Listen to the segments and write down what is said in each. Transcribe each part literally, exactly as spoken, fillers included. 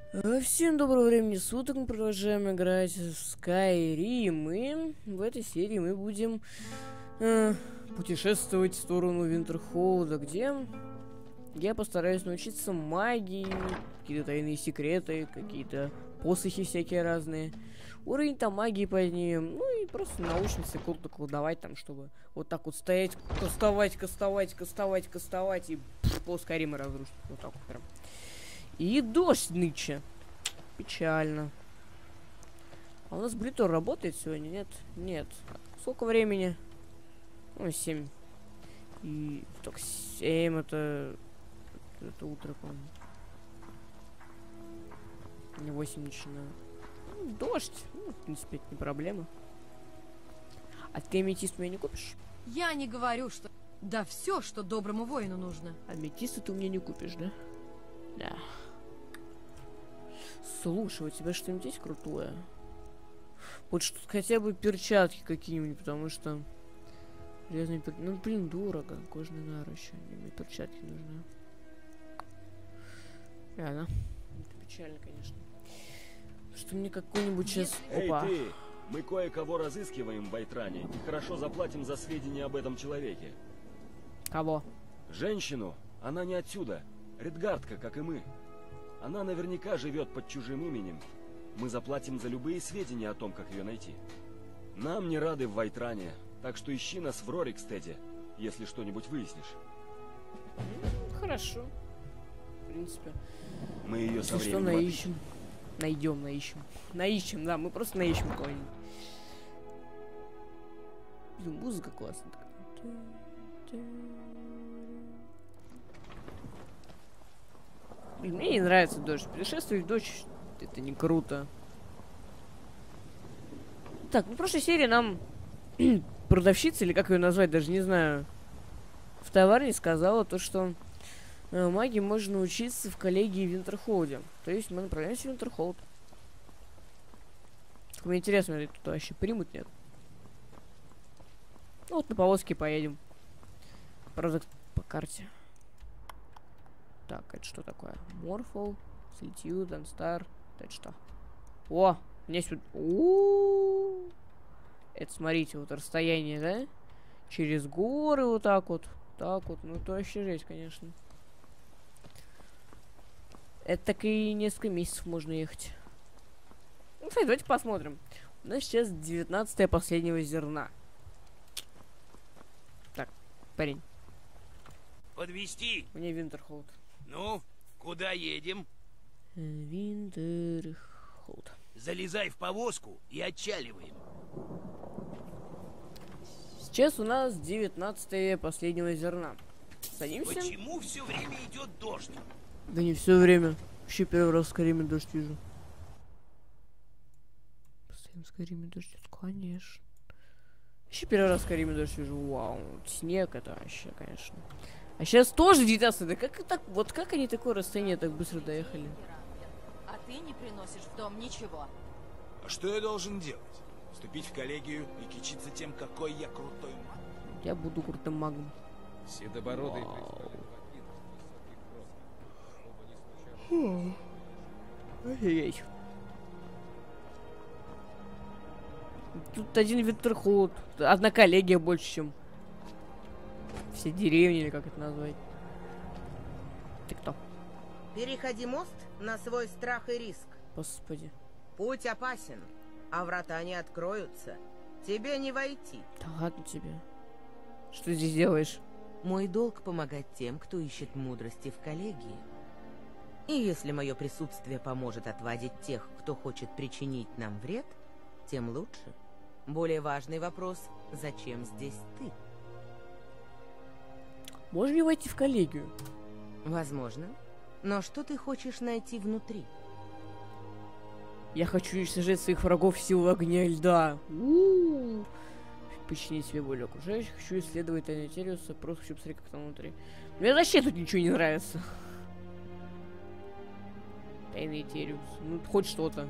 Э, Всем доброго времени суток, мы продолжаем играть в Skyrim, и в этой серии мы будем э, путешествовать в сторону Винтерхолда, где я постараюсь научиться магии, какие-то тайные секреты, какие-то посохи всякие разные. Уровень там магии поднимем, ну и просто научимся круто колдовать там, чтобы вот так вот стоять, кастовать, кастовать, кастовать, кастовать и пфф, пол Скайрима разрушить. Вот так вот прям. И дождь нынче. Печально. А у нас Блитор работает сегодня? Нет? Нет. Сколько времени? Ну, семь. И... Так, семь это... Это утро, по-моему. Не восемь начинаю. Ну, дождь. Ну, в принципе, это не проблема. А ты аметист меня не купишь? Я не говорю, что... Да все, что доброму воину нужно. Аметисты ты у меня не купишь, да? Да. Слушай, у тебя что-нибудь есть крутое? Вот что хотя бы перчатки какие-нибудь, потому что... Железные пер... Ну, блин, дорого. Кожаные наручи. Мне перчатки нужны. Ладно. Это печально, конечно. Что мне какой-нибудь сейчас... Эй, Опа. ты! Мы кое-кого разыскиваем в Вайтране и хорошо заплатим за сведения об этом человеке. Кого? Женщину. Она не отсюда. Редгардка, как и мы. Она наверняка живет под чужим именем. Мы заплатим за любые сведения о том, как ее найти. Нам не рады в Вайтране, так что ищи нас в Рорикстеде, если что-нибудь выяснишь. Хорошо. В принципе. Мы ее со Если что, временем наищем. Найдем, наищем. Наищем, да, мы просто наищем кого-нибудь. Блин, музыка классная такая. Блин, мне не нравится дождь. Путешествовать в дождь это не круто. Так, ну в прошлой серии нам продавщица, или как ее назвать, даже не знаю, в товарне сказала то, что э, магии можно учиться в коллегии в Винтерхолде. То есть мы направляемся в Винтерхолд. Мне интересно, ли тут вообще примут, нет? Ну вот на повозке поедем. Правда, по карте. Так, это что такое? Морфол, Сельтью, Данстар. Это что? О, мне сюда... У-у-у. Это, смотрите, вот расстояние, да? Через горы вот так вот. Так вот, ну это вообще жесть, конечно. Это так и несколько месяцев можно ехать. Ну, кстати, давайте посмотрим. У нас сейчас девятнадцатое последнего зерна. Так, парень. Подвезти? Мне Винтерхолд. Ну, куда едем? Винтерхолд. Залезай в повозку и отчаливаем. Сейчас у нас девятнадцатое последнего зерна. Садимся? Почему все время идет дождь? Да не все время. Вообще первый раз в Скайриме дождь вижу. Постоянно в Скайриме дождь идет, конечно. Вообще первый раз в Скайриме дождь вижу. Вау, снег это вообще, конечно. А сейчас тоже девятнадцать. Да как так, вот как они такое расстояние так быстро доехали? А ты не приносишь в дом ничего. А что я должен делать? Вступить в коллегию и кичиться тем, какой я крутой маг? Я буду крутым магом. Седобородый Ой. Тут один Винтерхолд. Одна коллегия больше, чем все деревни, или как это назвать. Ты кто? Переходи мост на свой страх и риск. Господи. Путь опасен, а врата не откроются. Тебе не войти. Да ладно тебе. Что ты здесь делаешь? Мой долг помогать тем, кто ищет мудрости в коллегии. И если мое присутствие поможет отвадить тех, кто хочет причинить нам вред, тем лучше. Более важный вопрос: зачем здесь ты? Можем ли войти в коллегию? Возможно. Но что ты хочешь найти внутри? Я хочу уничтожить своих врагов силой огня и льда. У-у-у. Починить себе более окружающих. Хочу исследовать тайны Териуса. Просто хочу посмотреть, как там внутри. Мне вообще тут ничего не нравится. Тайный Териус. Ну, хоть что-то.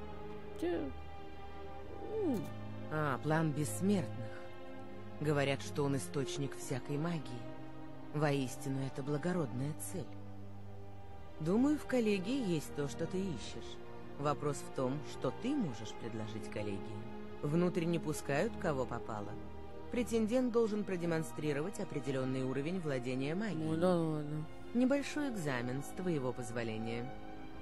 А, план бессмертных. Говорят, что он источник всякой магии. Воистину, это благородная цель. Думаю, в коллегии есть то, что ты ищешь. Вопрос в том, что ты можешь предложить коллегии. Внутрь не пускают, кого попало. Претендент должен продемонстрировать определенный уровень владения Ну магией. да ладно. Небольшой экзамен, с твоего позволения.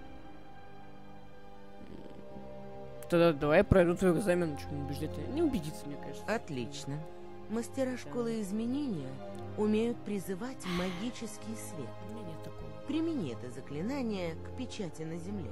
Тогда давай пройду твой экзамен, что не убеждать. Не убедиться, мне кажется. Отлично. Мастера школы изменения умеют призывать магический свет. У меня нет такого. Примени это заклинание к печати на земле.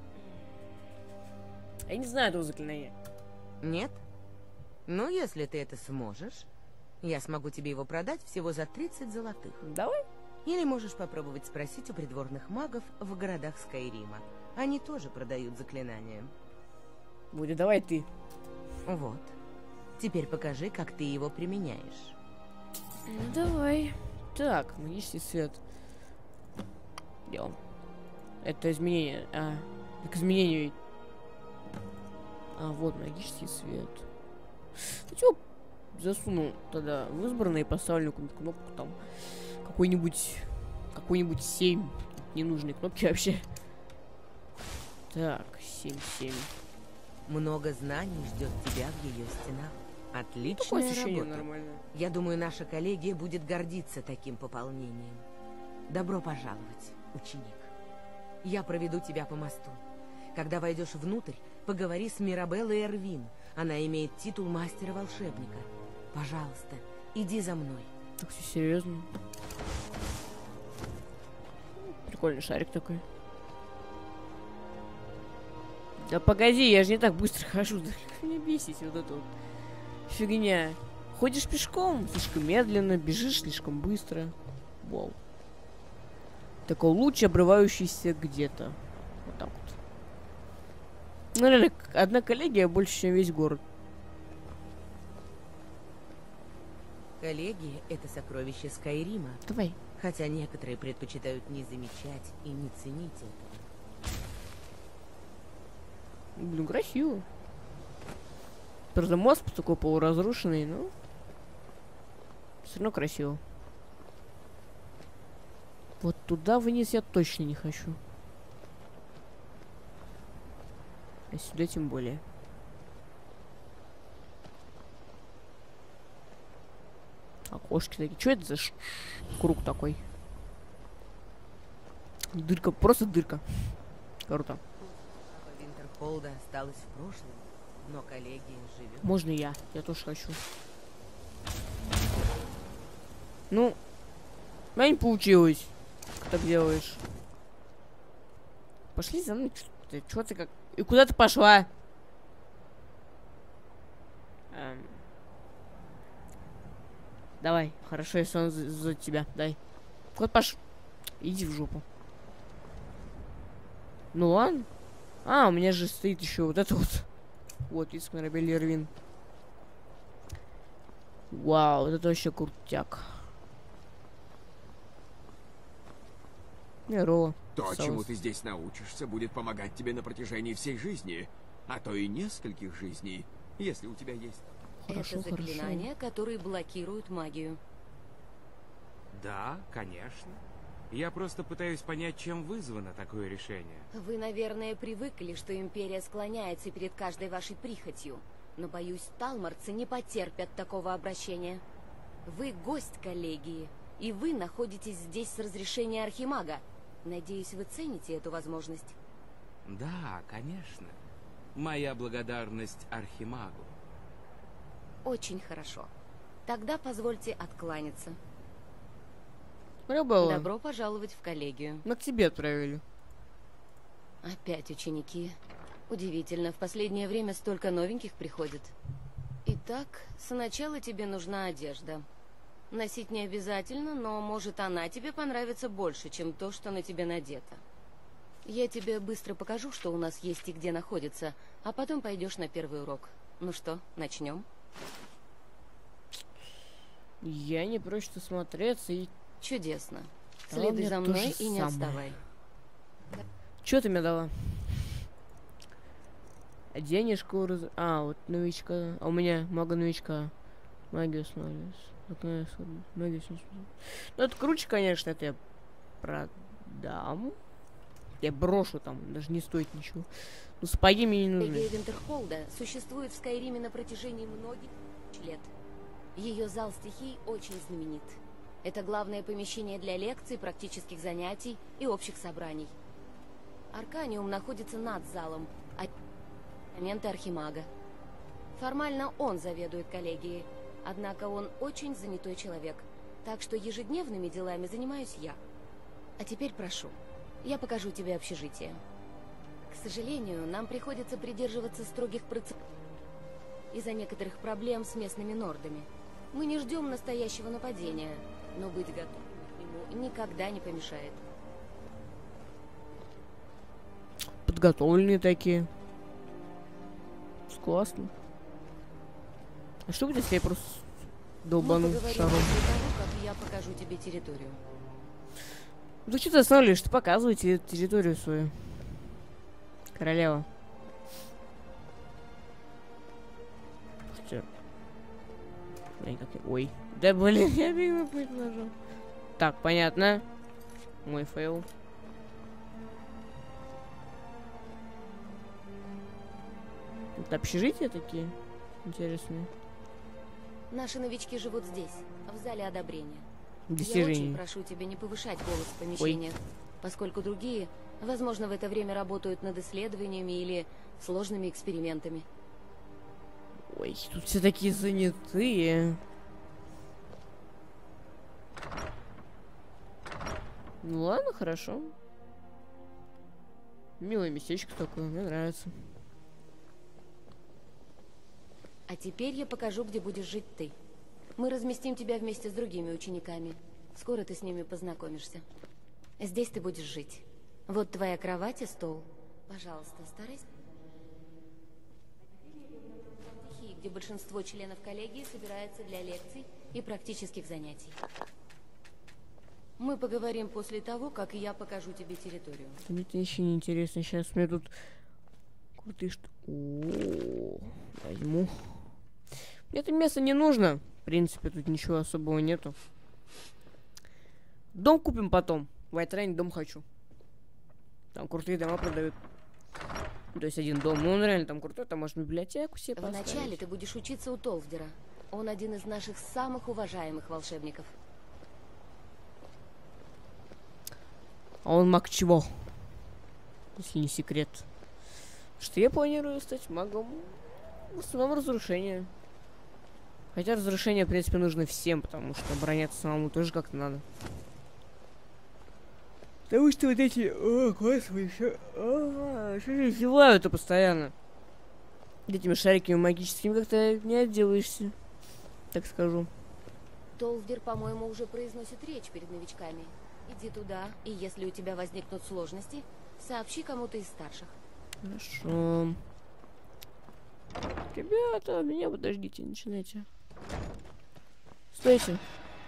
Я не знаю этого заклинания. Нет? Ну, если ты это сможешь, я смогу тебе его продать всего за тридцать золотых. Давай. Или можешь попробовать спросить у придворных магов в городах Скайрима. Они тоже продают заклинания. Будет, давай ты. Вот. Теперь покажи, как ты его применяешь. Ну, давай. Так, магический свет. Где он? Это изменение. А, к изменению ведь. А, вот магический свет. Ну, чё, засуну тогда в избранное и поставлю какую-нибудь кнопку там. Какой-нибудь... Какой-нибудь семь. Ненужные кнопки вообще. Так, семь семь. Много знаний ждет тебя в ее стенах. Такое Отличная ощущение работа. нормальное. Я думаю, наша коллегия будет гордиться таким пополнением. Добро пожаловать, ученик. Я проведу тебя по мосту. Когда войдешь внутрь, поговори с Мирабеллой Эрвин. Она имеет титул мастера-волшебника. Пожалуйста, иди за мной. Так все серьезно. Прикольный шарик такой. Да погоди, я же не так быстро хожу. Да меня бесить вот это вот. Фигня. Ходишь пешком слишком медленно, бежишь слишком быстро. Вау. Такой луч, обрывающийся где-то. Вот так вот. Ну, реально, одна коллегия больше, чем весь город. Коллегия — это сокровище Скайрима. Давай. Хотя некоторые предпочитают не замечать и не ценить этого. Блин, красиво. Правда, мост такой полуразрушенный, но все равно красиво. Вот туда вниз я точно не хочу. А сюда тем более. Окошки такие. Что это за ш- круг такой? Дырка, просто дырка. Круто. Винтерхолда осталась в прошлом, но коллегия живет. Можно я? Я тоже хочу. Ну, у меня не получилось. Как так делаешь? Пошли за мной. Ты, чё ты как... И куда ты пошла? Эм. Давай, хорошо, если он за, за тебя. Дай. Куда пош... Иди в жопу. Ну ладно. А, у меня же стоит еще вот это вот. Вот, из Мирабель Эрвин. Вау, вот это вообще крутяк. Здорово. То, Соус. чему ты здесь научишься, будет помогать тебе на протяжении всей жизни, а то и нескольких жизней, если у тебя есть. Хорошо, Это заклинания, которые блокируют магию. Да, конечно. Я просто пытаюсь понять, чем вызвано такое решение. Вы, наверное, привыкли, что Империя склоняется перед каждой вашей прихотью. Но, боюсь, талмарцы не потерпят такого обращения. Вы гость коллегии, и вы находитесь здесь с разрешения Архимага. Надеюсь, вы цените эту возможность. Да, конечно. Моя благодарность Архимагу. Очень хорошо. Тогда позвольте откланяться. Было. Добро пожаловать в коллегию. Мы к тебе отправили. Опять ученики. Удивительно, в последнее время столько новеньких приходит. Итак, сначала тебе нужна одежда. Носить не обязательно, но может она тебе понравится больше, чем то, что на тебе надето. Я тебе быстро покажу, что у нас есть и где находится, а потом пойдешь на первый урок. Ну что, начнем? Я не прочь смотреться и... Чудесно. Да, Следуй мне за то мной же и не самое. отставай. Чё ты мне дала? Денежку раз... А, вот новичка. А у меня мага новичка. Магия снова. Магия снова. Ну, это круче, конечно, это я продам. Я брошу там, даже не стоит ничего. Ну, сапоги мне не нужны. Коллегия Винтерхолда существует в Скайриме на протяжении многих лет. Ее зал стихий очень знаменит. Это главное помещение для лекций, практических занятий и общих собраний. Арканиум находится над залом, а моменты Архимага. Формально он заведует коллегией, однако он очень занятой человек, так что ежедневными делами занимаюсь я. А теперь прошу, я покажу тебе общежитие. К сожалению, нам приходится придерживаться строгих процедур из-за некоторых проблем с местными нордами. Мы не ждем настоящего нападения, но быть готовым к нему никогда не помешает. Подготовленные такие. Классно. А что будет, если я просто долбану Мы поговорим шаром? после того, как я покажу тебе территорию. Ну что ты останавливаешься? Показывайте территорию свою. Королева. Хотя... Блин, как я... Ой. Да блин, я бегу нажал. Так, понятно. Мой фейл. Это общежития такие интересные. Наши новички живут здесь, в зале одобрения. Я Достижения. очень прошу тебя не повышать голос в помещениях, поскольку другие, возможно, в это время работают над исследованиями или сложными экспериментами. Ой, тут все такие занятые. Ну ладно, хорошо. Милое местечко такое, мне нравится. А теперь я покажу, где будешь жить ты. Мы разместим тебя вместе с другими учениками. Скоро ты с ними познакомишься. Здесь ты будешь жить. Вот твоя кровать и стол. Пожалуйста, старайся. Где большинство членов коллегии собирается для лекций и практических занятий. Мы поговорим после того, как я покажу тебе территорию. Мне это еще не интересно. Сейчас мне тут крутые что. О, возьму. Мне это место не нужно. В принципе, тут ничего особого нету. Дом купим потом. В Вайтрайне дом хочу. Там крутые дома продают. То есть один дом. Ну, он реально там крутой. Там можно библиотеку себе поставить. Вначале ты будешь учиться у Толфдера. Он один из наших самых уважаемых волшебников. А он маг чего? Если не секрет. Что я планирую стать магом в основном разрушения. Хотя разрушение, в принципе, нужно всем, потому что обороняться самому тоже как-то надо. Потому что вот эти... О, господи, еще... О, что же издевают-то постоянно? Этими шариками магическими как-то не отделаешься. Так скажу. Толфдер, по-моему, уже произносит речь перед новичками. Иди туда, и если у тебя возникнут сложности, сообщи кому-то из старших. Хорошо. Ребята, меня подождите, начинайте. Стойте.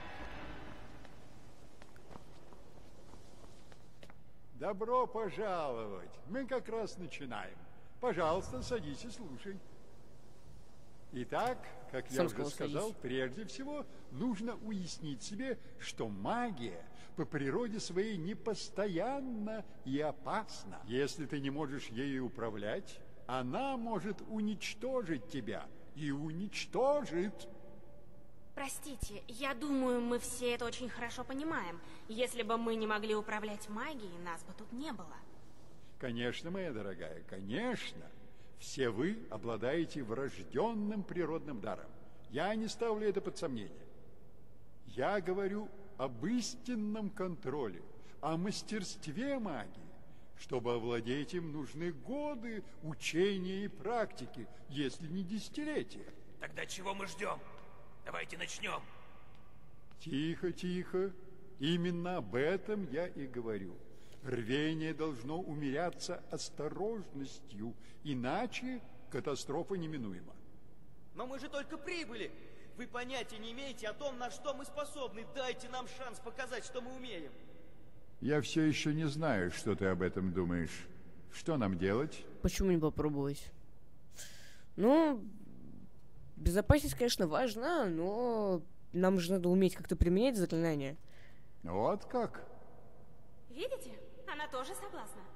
Добро пожаловать. Мы как раз начинаем. Пожалуйста, садись и слушай. Итак, как я Сам уже сказал, сказал, садись. прежде всего нужно уяснить себе, что магия по природе своей непостоянна и опасна. Если ты не можешь ею управлять, она может уничтожить тебя и уничтожит. Простите, я думаю, мы все это очень хорошо понимаем. Если бы мы не могли управлять магией, нас бы тут не было. Конечно, моя дорогая, конечно. Все вы обладаете врожденным природным даром. Я не ставлю это под сомнение. Я говорю об истинном контроле, о мастерстве магии. Чтобы овладеть им, нужны годы учения и практики, если не десятилетия. Тогда чего мы ждем? Давайте начнем. Тихо, тихо. Именно об этом я и говорю. Рвение должно умеряться осторожностью, иначе катастрофа неминуема. Но мы же только прибыли. Вы понятия не имеете о том, на что мы способны. Дайте нам шанс показать, что мы умеем. Я все еще не знаю, что ты об этом думаешь. Что нам делать? Почему не попробовать? Ну, безопасность, конечно, важна, но нам же надо уметь как-то применять заклинания. Вот как? Видите? Она тоже согласна.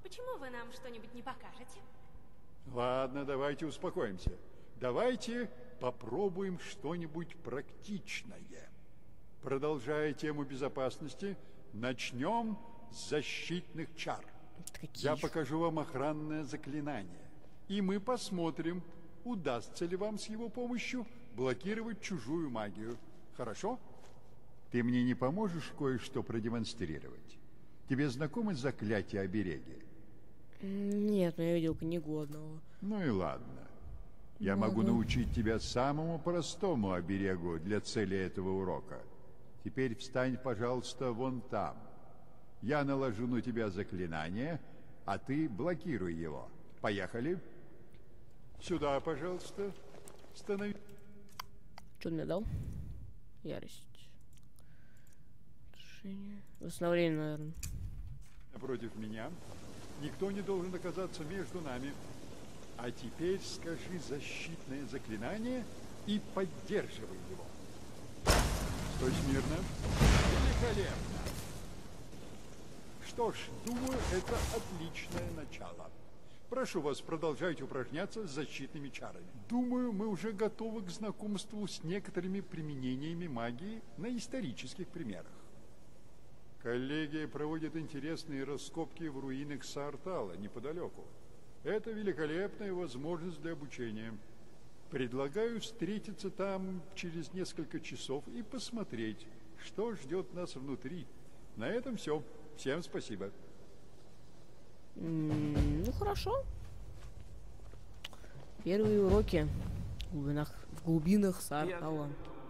Почему вы нам что-нибудь не покажете? Ладно, давайте успокоимся. Давайте попробуем что-нибудь практичное. Продолжая тему безопасности, начнем с защитных чар. Какие Я ж? покажу вам охранное заклинание. И мы посмотрим, удастся ли вам с его помощью блокировать чужую магию. Хорошо? Ты мне не поможешь кое-что продемонстрировать? Тебе знакомы заклятия обереги? Нет, но я видел книгу одного. Ну и ладно. Я Ладно. могу научить тебя самому простому оберегу для цели этого урока. Теперь встань, пожалуйста, вон там. Я наложу на тебя заклинание, а ты блокируй его. Поехали. Сюда, пожалуйста. Становись. Что он мне дал? Ярость. Решение. Восстановление, наверное. Напротив меня. Никто не должен оказаться между нами. А теперь скажи защитное заклинание и поддерживай его. Стой смирно. Великолепно. Что ж, думаю, это отличное начало. Прошу вас, продолжайте упражняться с защитными чарами. Думаю, мы уже готовы к знакомству с некоторыми применениями магии на исторических примерах. Коллегия проводит интересные раскопки в руинах Саартала неподалеку. Это великолепная возможность для обучения. Предлагаю встретиться там через несколько часов и посмотреть, что ждет нас внутри. На этом все. Всем спасибо. М, Ну хорошо. Первые уроки в глубинах, в глубинах Саартала.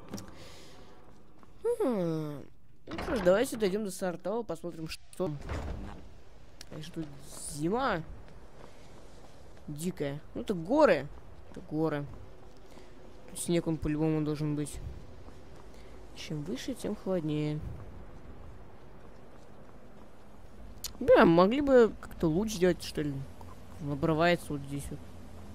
Хм. Ну что ж, давайте дойдем до Саартала, посмотрим, что. Конечно, тут зима. Дикая. Ну это горы. Это горы. Тут снег он по-любому должен быть. Чем выше, тем холоднее. Да, могли бы как-то луч сделать, что ли. Обрывается вот здесь вот.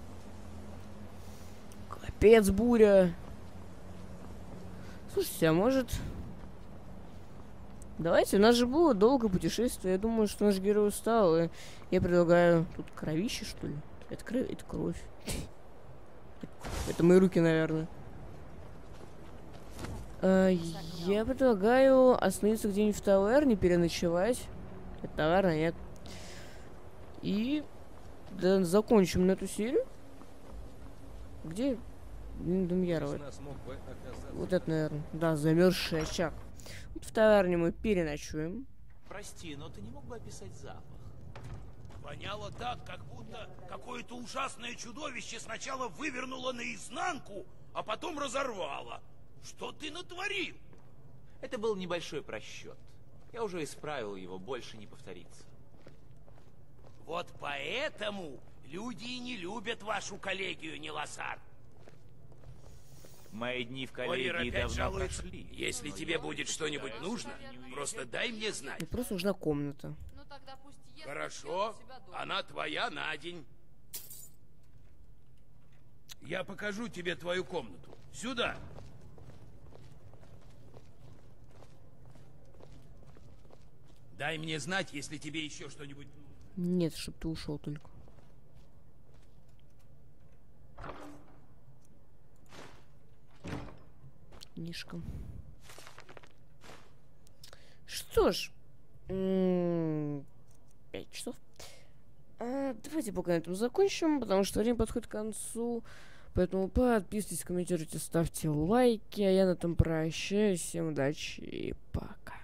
Капец, буря. Слушайте, а может... Давайте, у нас же было долгое путешествие. Я думаю, что наш герой устал. И я предлагаю... Тут кровище, что ли? Это кровь, это кровь. Это мои руки, наверное. А, я предлагаю остановиться где-нибудь в таверне, переночевать. Это таверна, нет. И да, закончим на эту серию. Где Думьярова? Вот это, наверное. Да, замерзший очаг. Вот в таверне мы переночуем. Прости, но ты не мог бы описать запах? Воняло так, как будто какое-то ужасное чудовище сначала вывернуло наизнанку, а потом разорвало. Что ты натворил? Это был небольшой просчет. Я уже исправил его, больше не повторится. Вот поэтому люди и не любят вашу коллегию, Ниласар. Мои дни в Оливер коллегии опять давно жалуется. прошли. Если тебе будет что-нибудь нужно, просто дай мне знать. Мне просто нужна комната. Хорошо, она твоя на день. Я покажу тебе твою комнату. Сюда. Дай мне знать, если тебе еще что-нибудь... Нет, чтоб ты ушел только. Книжка. Что ж, пять часов. А, давайте пока на этом закончим, потому что время подходит к концу. Поэтому подписывайтесь, комментируйте, ставьте лайки. А я на этом прощаюсь. Всем удачи и пока.